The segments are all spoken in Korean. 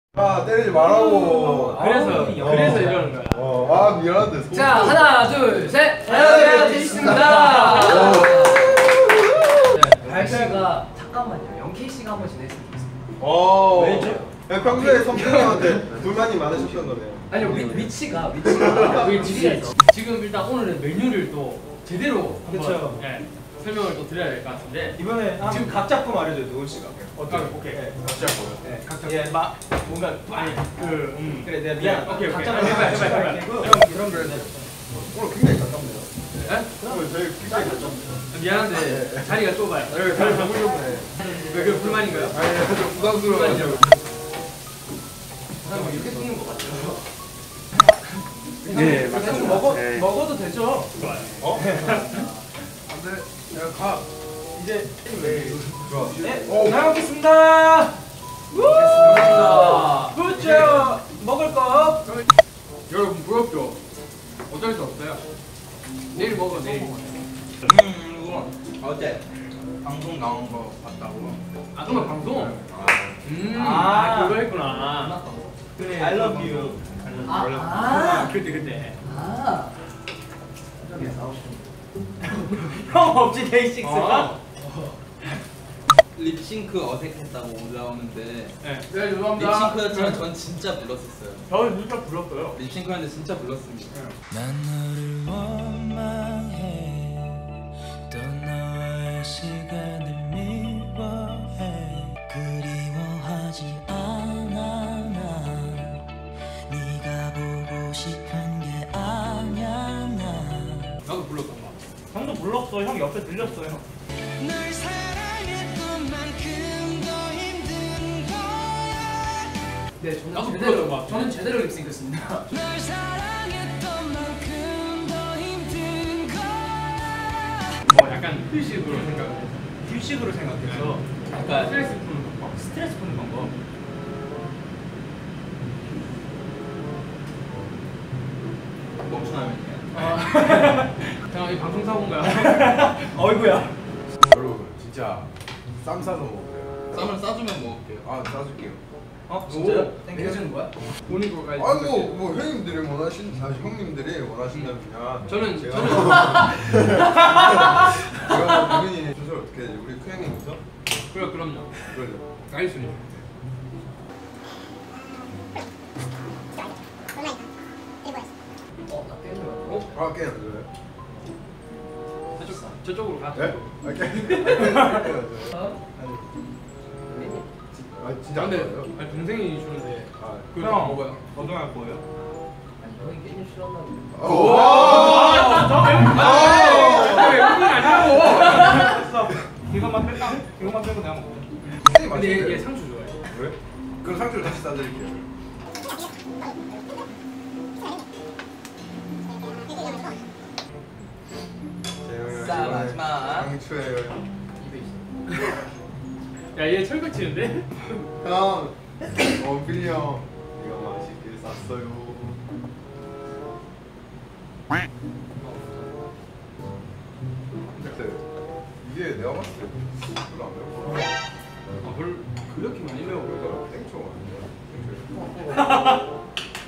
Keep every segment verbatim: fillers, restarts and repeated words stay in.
아 때리지 말라고. 그래서 그래서 이러는 거야. 어, 아 미안한데. 자 하나 둘 셋. 안녕하세요 디스입니다. 발 씨가 잠깐만요. 영케이 씨가 한번 지냈으면 좋겠습니다. 어. 왜죠? 평소에 성준형한테 불만이 많으셨던 거네요. 아니 위, 위치가 위치가 위치에서 지금 일단 오늘은 메뉴를 또 제대로 그렇죠. 네, 설명을 또 드려야 될 것 같은데 이번에 지금 각 잡고 말해줘요 누군씨가. 어때? 아, 오케이. 네, 각자 보여. 네, 각 잡고. 예, 막 뭔가 아니 그 음. 그래 내가 미안. 오케이 오케이. 각자 해봐 해봐 해봐. 그럼 그럼 그래. 오늘 굉장히 가깝네요. 네? 오늘 저희 굉장히 가깝네요. 미안한데 자리가 좁아요. 네, 저희 가보려고 해. 왜 그 불만인가요? 아니, 좀 부담스러워가지고. 사람 이렇게 뜯는 것 같죠? 네, 좀 먹어 먹어도 되죠. 어? 안돼. 내가 가. 이제 네. 좋아. 네, 오. 잘 먹겠습니다. 감사합니다. 그렇죠. 먹을 거. 여러분 부럽죠? 어쩔 수 없어요. 내일 먹어 내일. 음 이거 어제 방송 나온 거 봤다고. 아 정말 방송? 아, 음, 아, 아 그거 했구나. 그래. I love you. 아, 아, 아 그때 그때. 아. 형 없지 데이식스가? 립싱크 어색했다고 올라오는데 네, 네 죄송합니다. 립싱크였지만 전 진짜 불렀었어요. 저는 진짜 불렀어요. 립싱크였는데 진짜 불렀습니다. 난 너를 원망해 또 너의 시간을 미워해 그리워하지 않아 난 네가 보고 싶은 게 아냐 난 나도 불렀던 거. 형도 불렀어. 형 옆에 들렸어요. 널 사랑했던 만큼 더 힘든 거야 네, 저는 나도 제대로 불렀던 것 같아. 저는 제대로 립싱크했습니다. 널 사랑했던 만큼 더 힘든 거야 뭐 약간 휴식으로 생각을 해서. 휴식으로 생각해서 약간 스트레스 푸는 방법. 스트레스 푸는 방법. 멈추나면요. 자, 이 방송 사고인가요? 어이구야. 여러분 진짜 쌈 싸서 먹어요. 쌈을 싸주면 먹을게요. 아 싸줄게요. 어 진짜요? 땡겨주는 거야? 본인 거까지. 아니 뭐, 뭐 형님들이 원하신 사실 형님들이 원하신다면 그냥 저는 제가 저는 제가 당연히 주소를 어떻게 해야 되지? 우리 큰 형님부터? 그래 그럼요. 그러죠. 알겠습니다. 어, 나 땡겨. 어? 아 깨야 돼요? 저쪽 저쪽으로 가. 네? 아 깨야 돼요. 어? 아 진짜 안 근데 돼요? 아니, 동생이 주는데 아 그거 형 먹어요. 거동할 거예요? 아니 형이 게임 싫어한다. 오! 아, 왜 형이 아니고? 됐어. 이것만 뺄까? 이것만 빼고 내가 먹을게. 근데 얘, 얘 상추 좋아해. 왜? 그럼 상추를 다시 싸드릴게요. 싸하지 마. 상추예요. 입에 있어. 야, 얘 철벽 치는데? 형, 원필이 형, 이거 맛있게 쌌어요. 근데 이게 내가 봤을 때 별로 안 매워. 아, 별 그렇게 많이 매워. 그러니까 땡초 아니야? 땡초.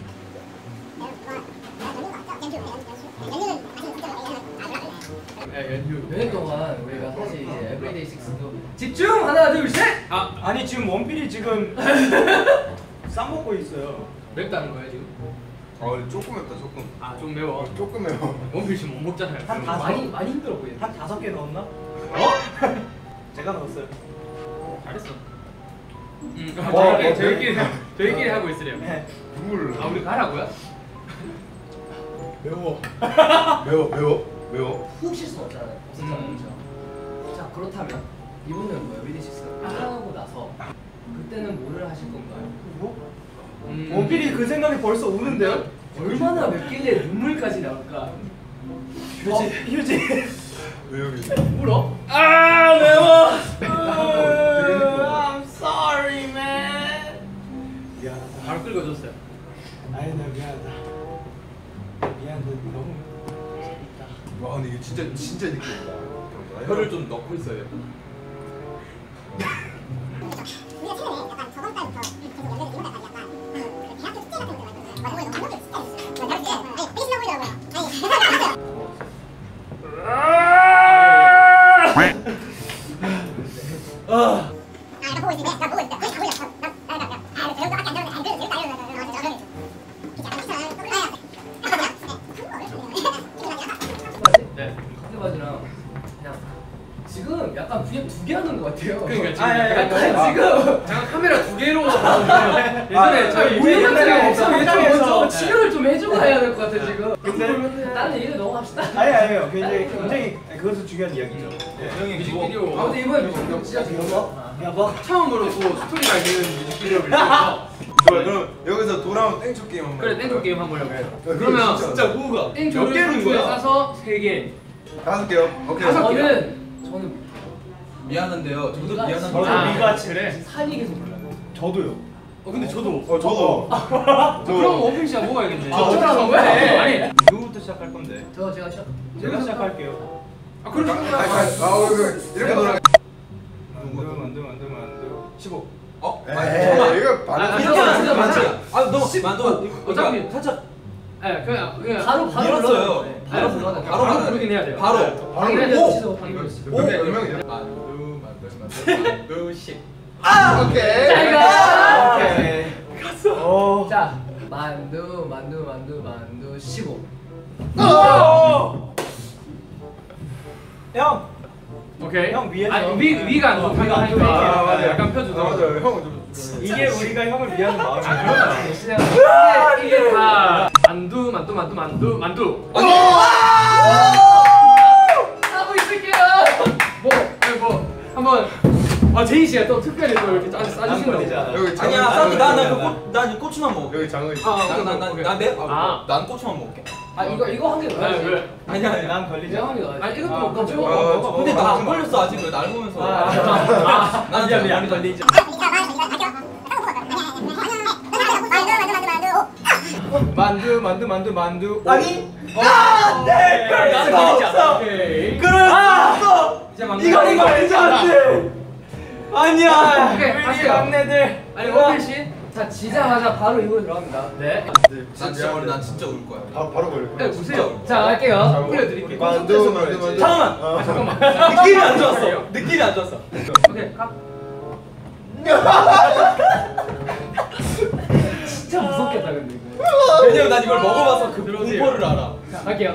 몇 년 동안 우리가 사실 이제 에브리데이 식스도 집중! 하나 둘 셋! 아! 아니 지금 원필이 지금 쌈 먹고 있어요. 맵다는 거야 지금? 아, 조금 맵다 조금. 아 좀 매워. 어, 조금 매워. 원필 지금 못 먹잖아요. 한 다섯? 많이 많이 힘들어 보이네. 한 다섯 개 넣었나? 어? 제가 넣었어요. 잘했어. 음, 와, 아, 와, 저희, 저희끼리 네. 저희끼리 하고 있으래요. 네. 누구를? 아 우리 가라고요? 매워. 매워 매워 매워. 훅 쉴 수 없잖아요. 없었잖아요. 자 그렇다면 이분은 뭐 에브리데이 식스가 끝나고 나서 그때는 뭐를 하실 건가요? 뭐? 음, 원필이 그 생각이 벌써 오는데요? 얼마나 맵길래 눈물까지 나올까? 휴지. 어, 휴지. 왜 여기? 울어? 아 매워. 되게 I'm sorry, man. 미안하다. 바로 긁어줬어요. 아니 나 미안하다. 미안한데 너무 재밌다. 와 근데 이게 진짜 진짜 느끼다. 혀를 좀 넣고 있어야 돼. 우리가 최근에 약간 저번 달부터 계속 연결이 이런 약간 약간 같아요. 그러니까 지금 아, 예, 예. 약간 약간 지금 잠깐 카메라 두 개로 예전에 저희 우리 이제 같은 옛날에 경우 현장에서 먼저 치료를 좀 해주고 해야 될 것 같아 지금. 근데 다른 얘기를 넘어갑시다. 아니 아니에요. 굉장히 굉장히 그것은 중요한 이야기죠. 형이 뮤직비디오 아무튼 이번에 뮤직비디오 진짜 좋은 거. 야 뭐? 처음으로 또 스토리가 있는 뮤직비디오를 찍어서 좋아 그럼 여기서 돌아온 땡초 게임 한번. 그래 땡초 게임 한번 해볼게요. 그래, 그러면 진짜 호우가 몇 땡초를 개는 상추에 거야? 싸서 세 개. 다섯 개요. 오케이. 다섯 개. 저는 저는 미안한데요. 저도 미가 미안한 저도 거. 아, 미가 그래. 산이 계속 올라가. 저도요. 어 근데 저도. 어 저도. 그럼 오픈 시작 먹어야겠네. 아, 어쩌라는 거야? 아니. 누구부터 시작할 건데? 저 제가 시작. 제가 시작할게요. 아 그럼 아, 아, 아, 이렇게 돌아. 만두 만두 만두 만두. 십오. 어? 에이, 아니, 잠깐만. 이거 아, 반응. 아, 이렇게 진짜 하면 맞아. 진짜 아 너무 만두 어차피 살짝 예 그냥 그냥 바로 바로 밀었어요. 불러요. 네, 바로 네. 불러야 돼. 바로 바로 부르긴 해야 돼요. 바로. 바로. 당연히 오! 치즈 방금 오! 몇 명이야? 만두 만두 만두 만두 십. 오케이. 자 오케이. 어. 자 만두 만두 만두 만두 십오. 형. 오케이. 형 위에서. 아니 위 위가 안 좋다고 위가 안 좋으니까. 하니까 아, 맞아요. 약간 아, 펴주더라고. 맞아요. 형은 좀. 이게 우리가 형을 위하는 마음이야. 시작. 이게 이게 다 만두 만두 만두 만두 만두. 아니. 하고 있을게요. 뭐 아니 뭐 한번 아 제이 씨가 또 특별히 또 이렇게 짜 싸주신다고. 걸리잖아. 여기 장어. 아니야 장어 나나나 있잖아. 난 고추만 먹어. 여기 장어 있어. 아, 나나나나내 아. 난 고추만 먹을게. 아 이거 이거 한 개 네, 넣어야지. 왜? 아니야 아니야. 난 이거 걸리죠? 한개 넣어야지. 아니 이것도 아, 먹고 그렇죠. 저거 아, 먹어. 저- 근데 어, 나 안 어, 걸렸어 아직 왜 날 보면서. 아, 나는 미안 안 미안 걸렸어. 걸리죠. 만두 만두 만두 만두. 아니. 안돼. 나는 걸리잖아. 오케이. 그럴 수 없어. 이제 만두. 이거 이거 알지 않대. 아니야. 오케이, 우리 할게요. 막내들. 아니 원필 씨. 자 지자마자 바로 이거 들어갑니다. 네. 난 진짜 원래 난 진짜 울 거야. 바로 바로 걸릴 네 거야. 보세요. 자 갈게요. 올려드릴게요. 만두 만두 만두. 잠깐만. 아 잠깐만. 느낌이 안 좋았어. 느낌이 안 좋았어. 오케이 가. 진짜 무섭겠다 근데 이거. 왜냐면 난 이걸 먹어봐서 그 들어오세요. 공포를 알아. 자 갈게요.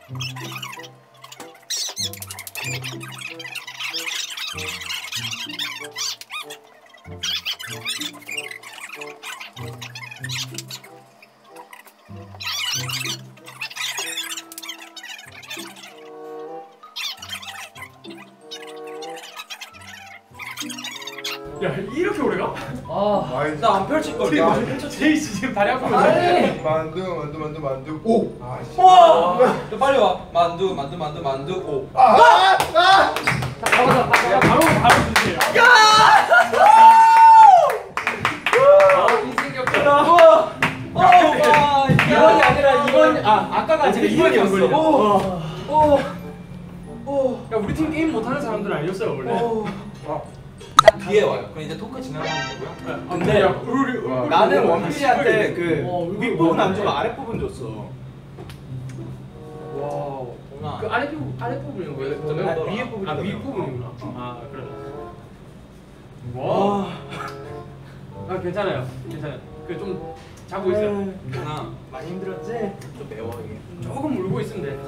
야 이렇게 오래가? 아 아이, 나 안 펼칠 걸. 제이 씨 지금 다리 아프면 빨리. 만두 만두 만두 만두. 오. 아 씨. 와. 너 빨리 와. 만두 만두 만두 만두 오. 아! 아! 아! 자 가보자. 야, 바로 바로 주세요. 아 인생격전. 와. 와. 이번이 아니라 이번 아 아까가 지금 이번이었어. 오. 오. 오. 야 우리 팀 게임 못하는 사람들은 아니었어요 원래. 오. 딱 뒤에 와요. 그럼 이제 토크 진행하는 거고요. 근데 야 우리 우리 나는 원필이한테 그 어, 이거 윗부분 뭐야? 안 주고 아랫부분 줬어. 와우. 누나. 그 아래 부분 아래 부분인 거예요? 아, 위에 부분이잖아. 아 위에 부분이구나. 아 그래. 와. 와. 아 괜찮아요. 괜찮아요. 그 좀 자고 있어요. 누나. 많이 힘들었지? 좀 매워 이게. 조금 울고 있으면 돼.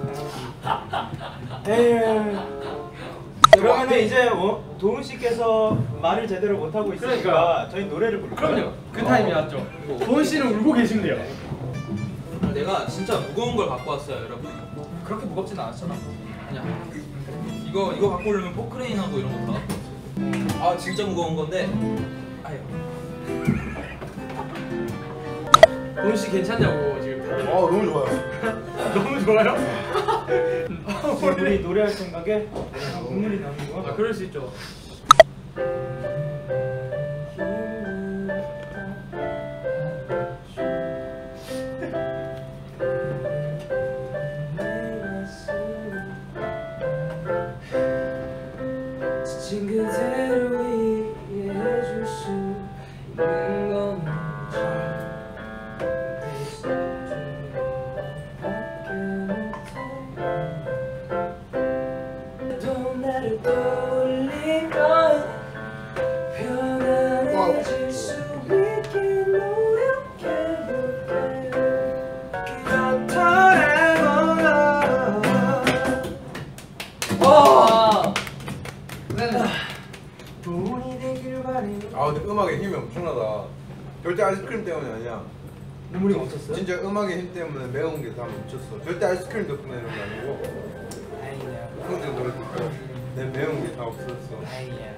에휴. 그러면 이제 어? 도훈 씨께서 말을 제대로 못 하고 있으니까 그러니까. 저희 노래를 부를까요? 그럼요. 그 타임이 왔죠. 도훈 씨는 울고 계시면 돼요. 내가 진짜 무거운 걸 갖고 왔어요, 여러분. 그렇게 무겁진 않았잖아. 아니야. 이거 이거 갖고 오려면 포크레인하고 이런 거 다 갖고 왔어요. 아 진짜 무거운 건데. 아유. 도훈 씨 괜찮냐고 지금. 어 너무 좋아요. 너무 좋아요? 지금 우리 노래할 생각에 눈물이 나는 아 거야? 그럴 수 있죠. 지친 그대로 이해해줄 수 있는 건 또 나를 떠올리고 아이스크림 때문이 아니야. 눈물이 멈췄어요? 진짜 음악의 힘 때문에 매운 게 다 멈췄어. 절대 아이스크림 덕분에 이런 게 아니고. 다행이야. 형들 노래 듣고 내 매운 게 다 없었어. 다행이야.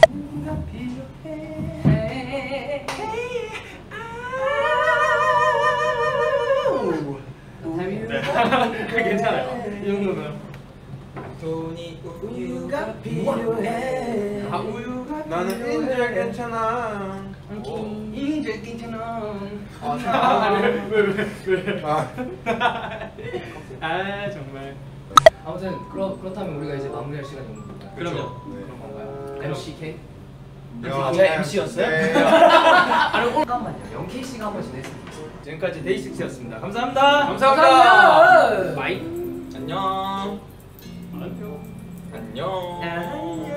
괜찮아요. 이 정도면. 돈이 우유가 필요해. 아 우유가 나는 인제 괜찮아. 인제 괜찮아. 왜왜 왜? 아, 아 정말. 아무튼 그렇 그렇다면 우리가 이제 마무리할 시간이 온 건가요? 그럼요. 그런 건가요? 엠씨 K? 아, 제가 엠씨였어요? 네. 아니 오늘 잠깐만요. 영케이 씨가 한번 지냈으면 좋겠어요. 지금까지 데이식스였습니다. 감사합니다. 감사합니다. 바이. 안녕. 안녕. 안녕.